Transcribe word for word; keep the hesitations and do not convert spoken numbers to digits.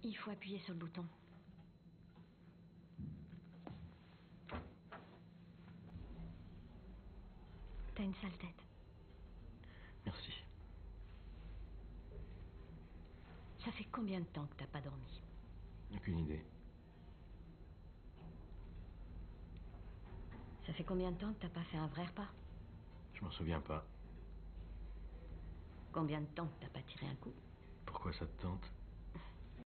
Il faut appuyer sur le bouton. T'as une sale tête. Merci. Ça fait combien de temps que t'as pas dormi? Aucune idée. Ça fait combien de temps que t'as pas fait un vrai repas? Je m'en souviens pas. Combien de temps que t'as pas tiré un coup? Pourquoi ça te tente?